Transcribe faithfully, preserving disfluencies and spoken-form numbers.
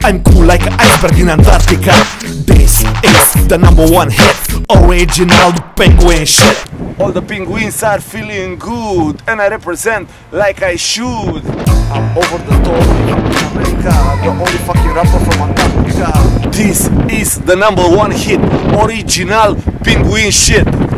I'm cool like an iceberg in Antarctica. This is the number one hit, original penguin shit. All the penguins are feeling good, and I represent like I should. I'm over the top from America, the only fucking rapper from Antarctica. This is the number one hit, original penguin shit.